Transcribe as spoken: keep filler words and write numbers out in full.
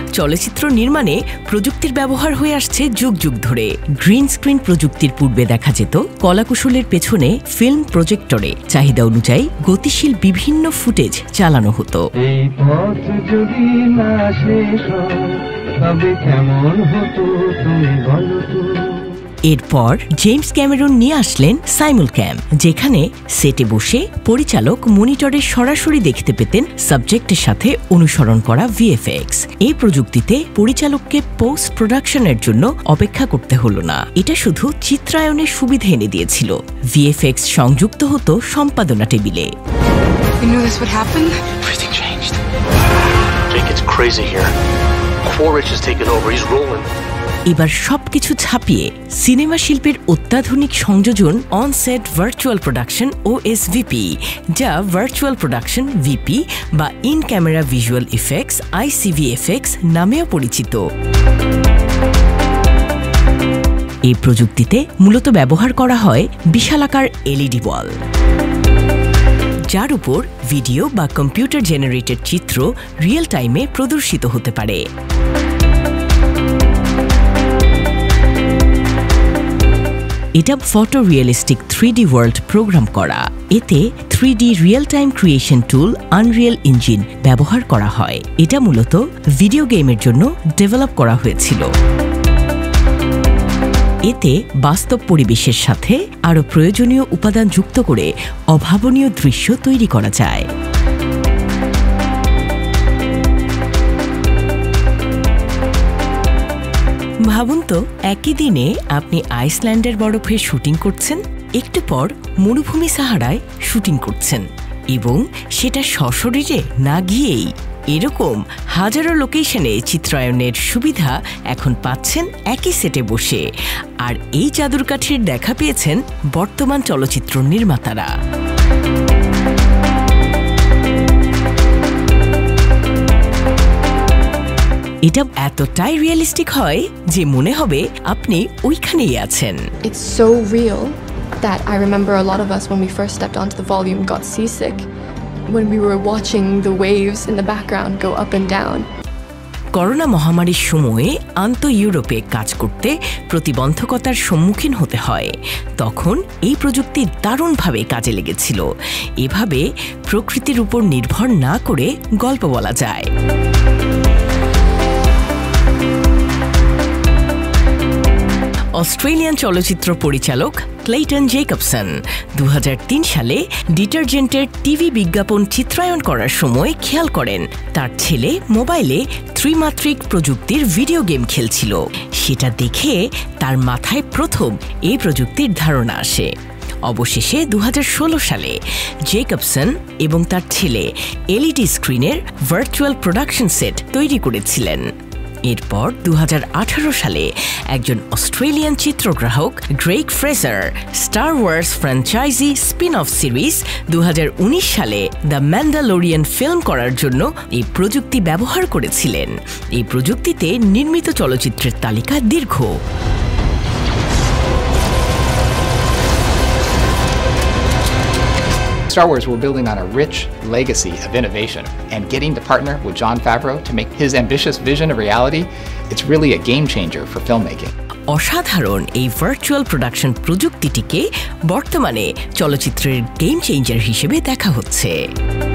চলচ্চিত্র নির্মাণে প্রযুক্তির ব্যবহার হয়ে আসছে যুগ যুগ ধরে। গ্রিন স্ক্রিন প্রযুক্তির পূর্বে দেখা যেত কলাকুশলের পেছনে ফিল্ম প্রজেক্টরে চাহিদা অনুযায়ী গতিশীল বিভিন্ন ফুটেজ চালানো হতো। এই পথ যদি না শেষ হয় তবে কেমন হতো তুমি বলো তো। এরপর জেমস ক্যামেরন নিয়ে আসলেন সাইমুলক্যাম, যেখানে সেটে বসে পরিচালক মনিটরে সরাসরি দেখতে পেতেন সাবজেক্টের সাথে অনুসরণ করা ভিএফএক্স। এই প্রযুক্তিতে পরিচালককে পোস্ট প্রোডাকশনের জন্য অপেক্ষা করতে হলো না। এটা শুধু চিত্রায়নের সুবিধা এনে দিয়েছিল। ভিএফএক্স সংযুক্ত হতো সম্পাদনা টেবিলে। You knew this would happen? Everything changed. Jake, it's crazy here. Quaritch has taken over. He's rolling. এবার সবকিছু ছাপিয়ে সিনেমা শিল্পের অত্যাধুনিক সংযোজন on set virtual production OSVP, যা ভার্চুয়াল প্রোডাকশন ভিপি বা in camera visual effects ICVFX নামেও পরিচিত। এই প্রযুক্তিতে মূলত ব্যবহার করা হয় বিশালাকার এলইডি ওয়াল, যার উপর ভিডিও বা কম্পিউটার জেনারেটেড চিত্র রিয়েল টাইমে প্রদর্শিত হতে পারে। এটা photo realistic three D world program করা। এতে three D real time creation tool Unreal Engine ব্যবহার করা হয়। এটা মূলত ভিডিও গেমের জন্য ডেভেলপ করা হয়েছিল। এতে বাস্তব পরিবেশের সাথে আরও প্রয়োজনীয় উপাদান যুক্ত করে অভাবনীয় দৃশ্য তৈরি করা যায়। ভাবুন তো, একই দিনে আপনি আইসল্যান্ডের বরফে শুটিং করছেন, একটু পর মরুভূমি সাহারায় শুটিং করছেন, এবং সেটা সশরীরে না গিয়েই। এরকম হাজারো লোকেশনে চিত্রায়নের সুবিধা এখন পাচ্ছেন একই সেটে বসে। আর এই চাদরকাঠির দেখা পেয়েছেন বর্তমান চলচ্চিত্র নির্মাতারা। এটা এতটাই রিয়েলিস্টিক হয় যে মনে হবে আপনি ওইখানেই আছেন। It's so real that I remember a lot of us when we first stepped onto the volume got seasick when we were watching the waves in the background go up and down. Corona মহামারীর সময়ে আন্ত ইউরোপে কাজ করতে প্রতিবন্ধকতার সম্মুখীন হতে হয়। তখন এই প্রযুক্তি দারুণভাবে কাজে লেগেছিল। এভাবে প্রকৃতির উপর নির্ভর না করে গল্প বলা যায়। অস্ট্রেলিয়ান চলচ্চিত্র পরিচালক ক্লেইটন জেকবসন দু হাজার তিন সালে ডিটারজেন্টের টিভি বিজ্ঞাপন চিত্রায়ন করার সময় খেয়াল করেন তার ছেলে মোবাইলে ত্রিমাত্রিক প্রযুক্তির ভিডিও গেম খেলছিল। সেটা দেখে তার মাথায় প্রথম এই প্রযুক্তির ধারণা আসে। অবশেষে দু হাজার ষোলো সালে জেকবসন এবং তার ছেলে এলইডি স্ক্রিনের ভার্চুয়াল প্রোডাকশন সেট তৈরি করেছিলেন। এরপর দু হাজার আঠারো সালে একজন অস্ট্রেলিয়ান চিত্রগ্রাহক Greig Fraser Star Wars franchise spin off series দু হাজার উনিশ সালে দ্য ম্যান্ডালোরিয়ান ফিল্ম করার জন্য এই প্রযুক্তি ব্যবহার করেছিলেন। এই প্রযুক্তিতে নির্মিত চলচ্চিত্রের তালিকা দীর্ঘ। Star Wars, we're building on a rich legacy of innovation, and getting to partner with Jon Favreau to make his ambitious vision a reality, it's really a game changer for filmmaking. অসাধারণ এই virtual production প্রযুক্তিটিকে বর্তমানে চলচ্চিত্রের game changer হিসেবে দেখা হচ্ছে।